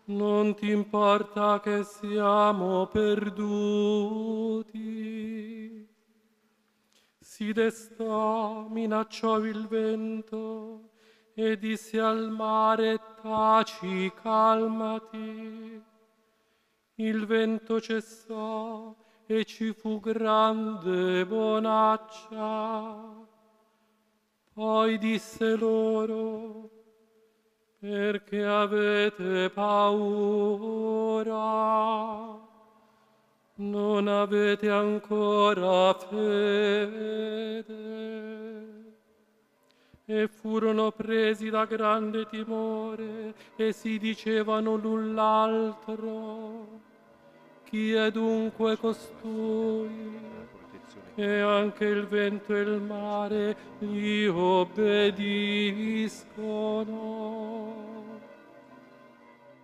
Non ti importa che siamo perduti. Si destò, minacciò il vento e disse al mare: taci, calmati. Il vento cessò e ci fu grande bonaccia. Poi disse loro: perché avete paura? Non avete ancora fede? E furono presi da grande timore e si dicevano l'un l'altro: chi è dunque costui? E anche il vento e il mare gli obbediscono.